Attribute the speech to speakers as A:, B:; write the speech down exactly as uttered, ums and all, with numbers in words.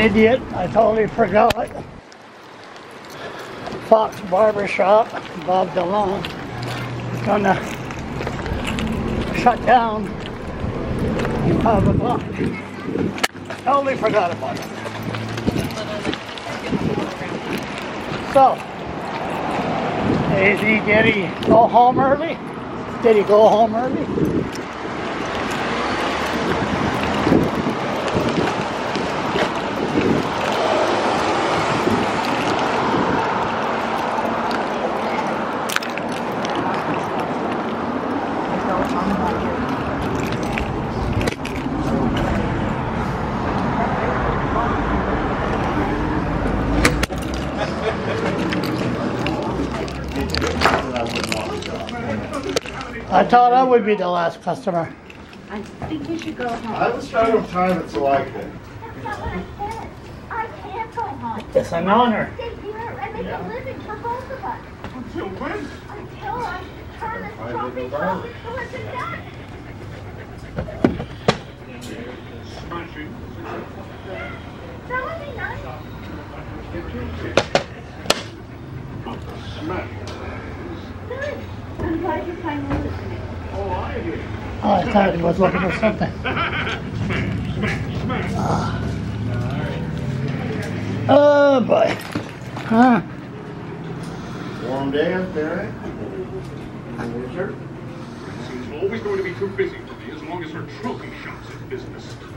A: idiot. I totally forgot. Fox Barber Shop, Bob DeLong, is gonna shut down in five o'clock. Totally forgot about it. So, is he, did he go home early? Did he go home early? I thought I would be the last customer.
B: I think you should go home.
C: I was trying to time it so I could.
B: That's not what I said. I can't go home.
A: It's an honor.
B: Stay here and make a living for both of us.
D: Until when?
B: Until I turn this trophy shop into a success.
D: Smashing.
B: That would be nice.
D: Smash.
B: Good. I'm glad you're finally listening.
D: Oh, I hear you.
A: Oh, I thought he was looking for something.
D: Smash, smash, smash.
A: Uh, oh boy. Huh?
C: Warm day up there, eh?
D: She's always going to be too busy for me as long as her trophy shop's in business.